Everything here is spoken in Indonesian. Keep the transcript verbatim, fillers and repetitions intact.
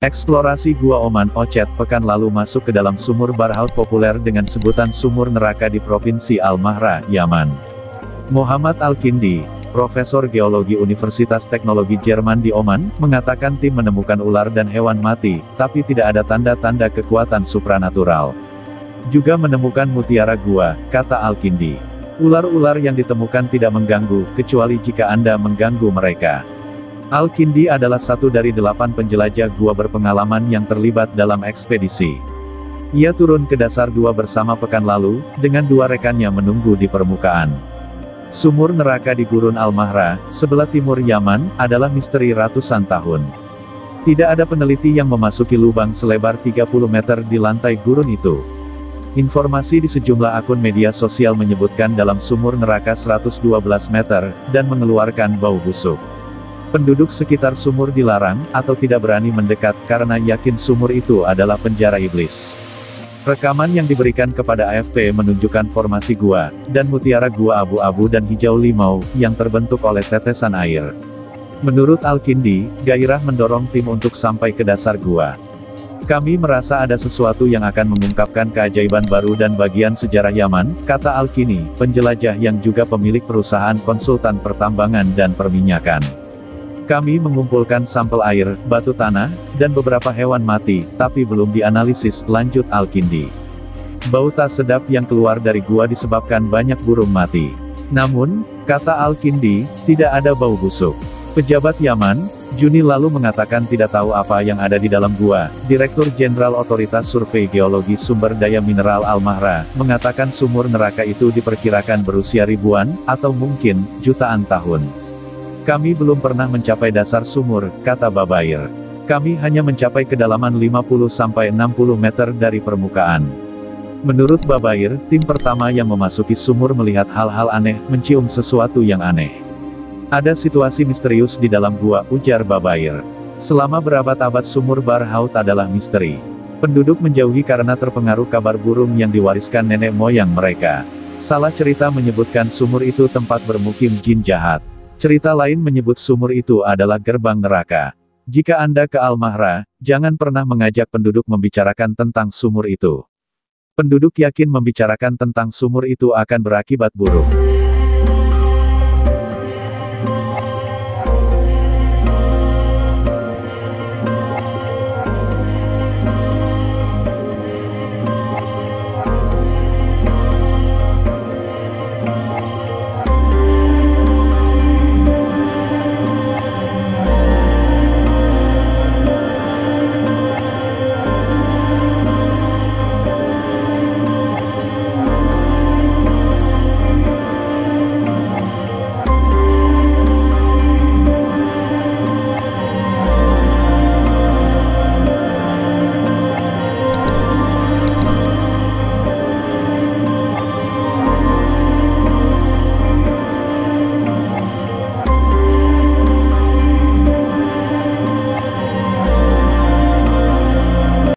Eksplorasi Gua Oman Ocet pekan lalu masuk ke dalam sumur Barhout populer dengan sebutan sumur neraka di Provinsi Al-Mahra, Yaman. Muhammad Al-Kindi, Profesor Geologi Universitas Teknologi Jerman di Oman, mengatakan tim menemukan ular dan hewan mati, tapi tidak ada tanda-tanda kekuatan supranatural. Juga menemukan mutiara gua, kata Al-Kindi. Ular-ular yang ditemukan tidak mengganggu, kecuali jika Anda mengganggu mereka. Al-Kindi adalah satu dari delapan penjelajah gua berpengalaman yang terlibat dalam ekspedisi. Ia turun ke dasar gua bersama pekan lalu, dengan dua rekannya menunggu di permukaan. Sumur neraka di Gurun Al-Mahra, sebelah timur Yaman, adalah misteri ratusan tahun. Tidak ada peneliti yang memasuki lubang selebar tiga puluh meter di lantai gurun itu. Informasi di sejumlah akun media sosial menyebutkan dalam sumur neraka seratus dua belas meter, dan mengeluarkan bau busuk. Penduduk sekitar sumur dilarang, atau tidak berani mendekat, karena yakin sumur itu adalah penjara iblis. Rekaman yang diberikan kepada A F P menunjukkan formasi gua, dan mutiara gua abu-abu dan hijau limau, yang terbentuk oleh tetesan air. Menurut Al-Kindi, gairah mendorong tim untuk sampai ke dasar gua. Kami merasa ada sesuatu yang akan mengungkapkan keajaiban baru dan bagian sejarah Yaman, kata Al-Kindi, penjelajah yang juga pemilik perusahaan konsultan pertambangan dan perminyakan. Kami mengumpulkan sampel air, batu tanah, dan beberapa hewan mati, tapi belum dianalisis, lanjut Al-Kindi. Bau tak sedap yang keluar dari gua disebabkan banyak burung mati. Namun, kata Al-Kindi, tidak ada bau busuk. Pejabat Yaman, Juni lalu mengatakan tidak tahu apa yang ada di dalam gua. Direktur Jenderal Otoritas Survei Geologi Sumber Daya Mineral Al-Mahra, mengatakan sumur neraka itu diperkirakan berusia ribuan, atau mungkin, jutaan tahun. Kami belum pernah mencapai dasar sumur, kata Babair. Kami hanya mencapai kedalaman lima puluh sampai enam puluh meter dari permukaan. Menurut Babair, tim pertama yang memasuki sumur melihat hal-hal aneh, mencium sesuatu yang aneh. Ada situasi misterius di dalam gua, ujar Babair. Selama berabad-abad sumur Barhout adalah misteri. Penduduk menjauhi karena terpengaruh kabar burung yang diwariskan nenek moyang mereka. Salah cerita menyebutkan sumur itu tempat bermukim jin jahat. Cerita lain menyebut sumur itu adalah gerbang neraka. Jika Anda ke Al-Mahra, jangan pernah mengajak penduduk membicarakan tentang sumur itu. Penduduk yakin membicarakan tentang sumur itu akan berakibat buruk.